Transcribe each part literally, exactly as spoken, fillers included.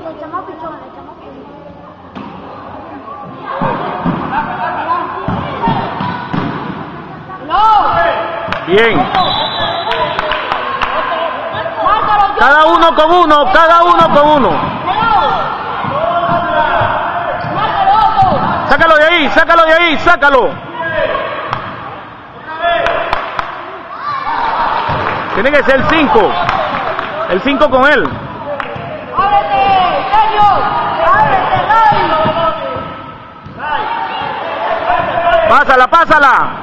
Le echamos pichón, le echamos pichón. Bien. Cada uno con uno, cada uno con uno. Sácalo de ahí, sácalo de ahí, sácalo. Tiene que ser cinco. El cinco con él. ¡Ábrete, Sergio! ¡Ábrete, Ray! Pásala, pásala.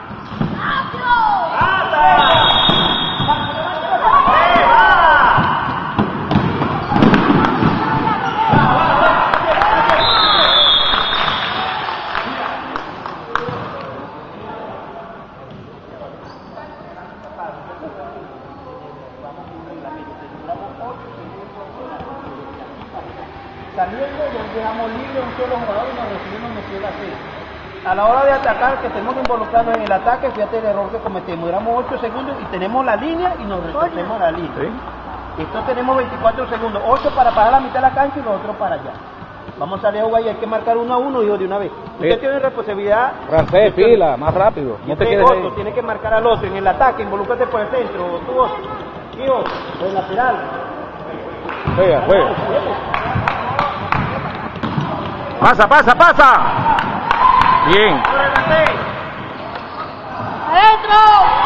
Saliendo, dejamos libre un solo jugador y nos recibimos en el así. A la hora de atacar, que tenemos que involucrarnos en el ataque, fíjate el error que cometemos. Duramos ocho segundos y tenemos la línea y nos retorcemos la línea. ¿Sí? Esto tenemos veinticuatro segundos, ocho para parar la mitad de la cancha y los otros para allá. Vamos a salir a jugar y hay que marcar uno a uno, hijo, de una vez. Usted sí. Tiene responsabilidad. Francés, pila, más rápido. No te quedes otro, tiene que marcar al otro en el ataque, involúcrate por el centro, tú, hijo, por el lateral. Juega, juega. Pasa, pasa, pasa. Bien. ¡Adentro!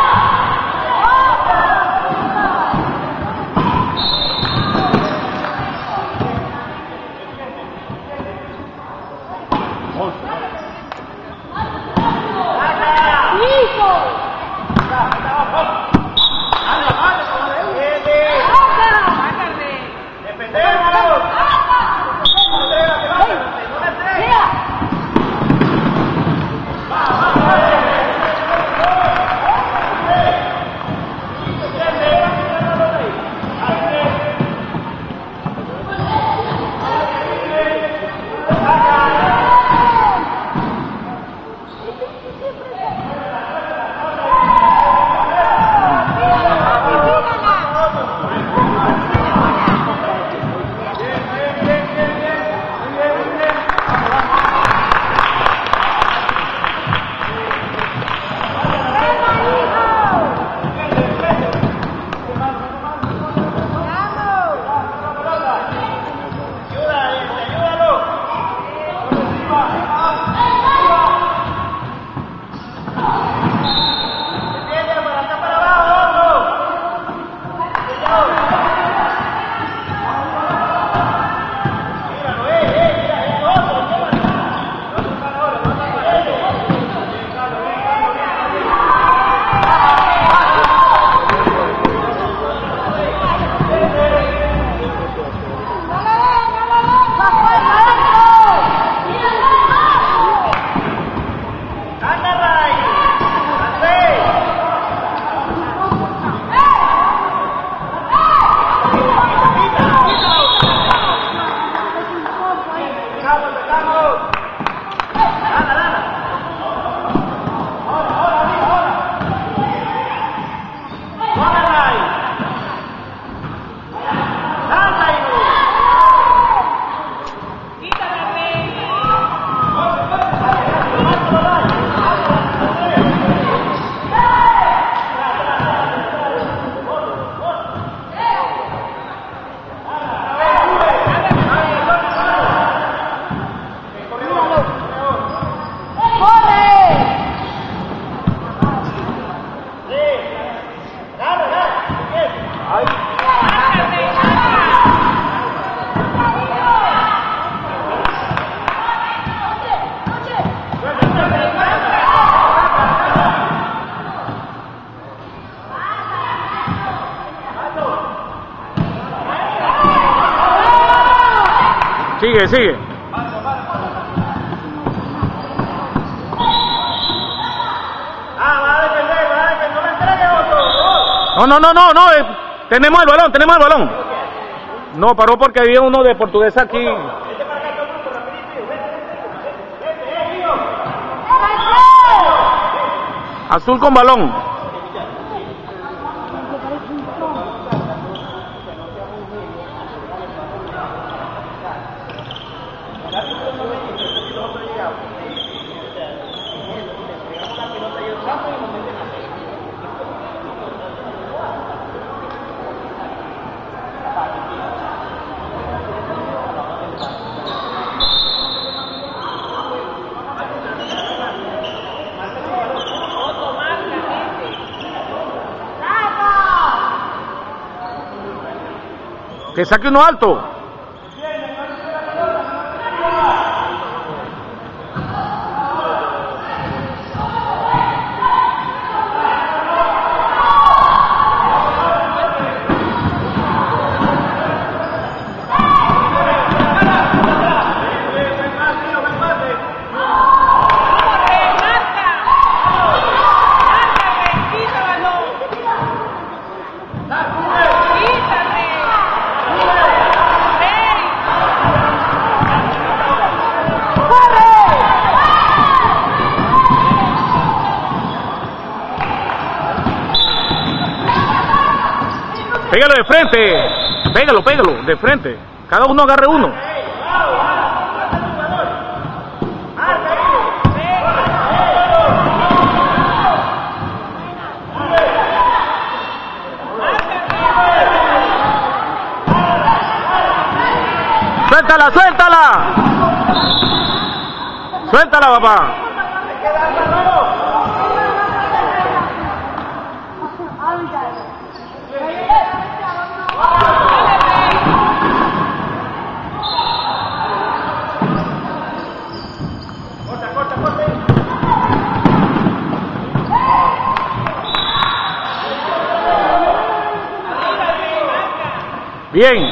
Sigue, sigue. No, no, no, no, no. Eh, tenemos el balón, tenemos el balón. No, paró porque había uno de portugués aquí. Azul con balón. Que saque uno alto. Pégalo de frente, pégalo, pégalo, de frente. Cada uno agarre uno. Suéltala, suéltala. Suéltala, papá. Bien.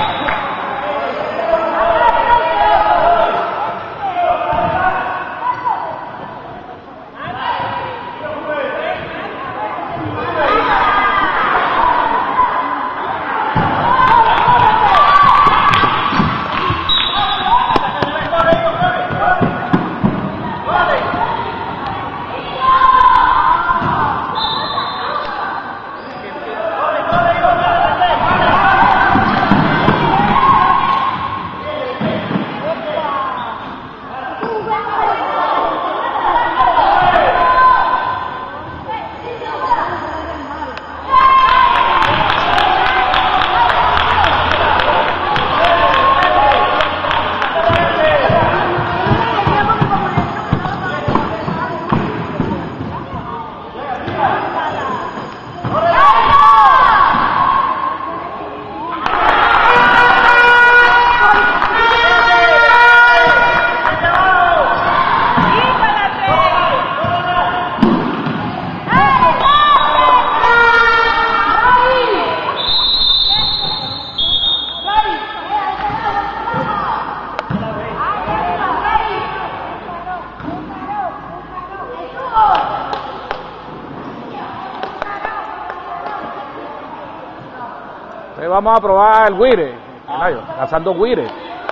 Vamos a probar el guire, cazando guire.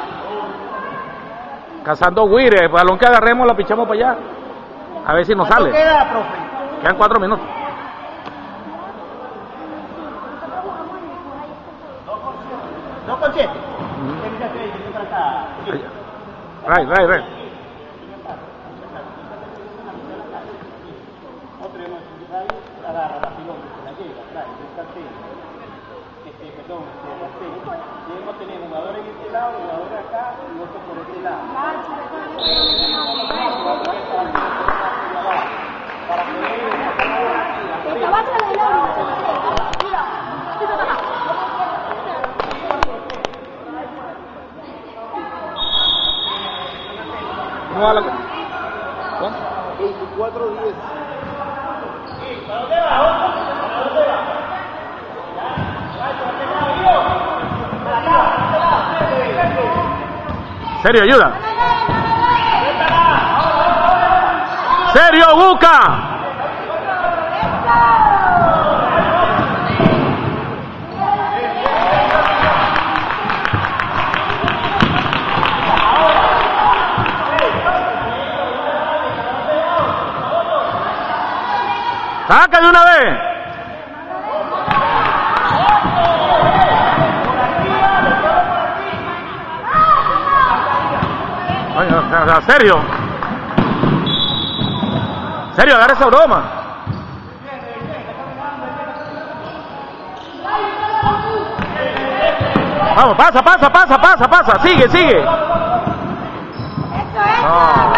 Cazando guire, el balón que agarremos lo pichamos para allá. A ver si nos sale. Queda, profe? Quedan cuatro minutos. ¿Dos con siete? Right, right, right. Agarra la pilota, se la llega, trae, este, perdón, este, la serie. Debemos tener jugadores en este lado, jugadores acá y otros por este lado. Para ¿Cómo va la cosa? veinticuatro diez. ¿Para dónde va? ¿Para dónde va? Serio, ayuda. Serio, busca. Saca de una vez. Oye, o sea, serio. Serio, agarra esa broma. Vamos, pasa, pasa, pasa, pasa, pasa. Sigue, sigue. Eso, eso, No.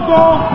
cinco.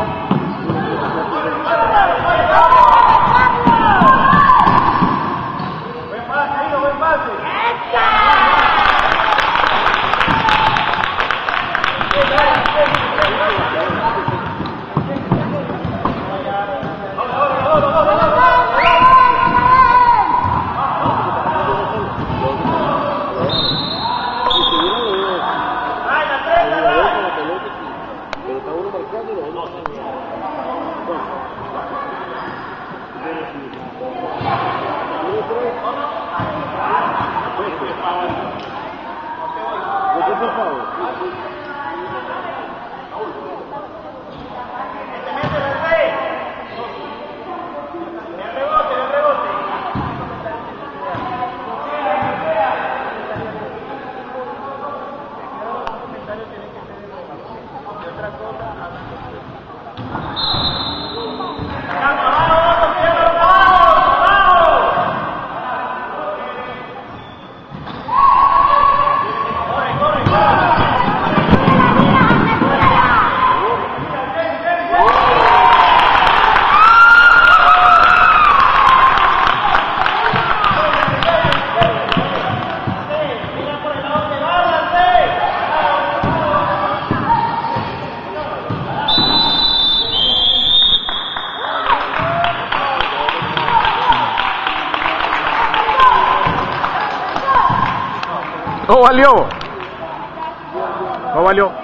No valió. No valió.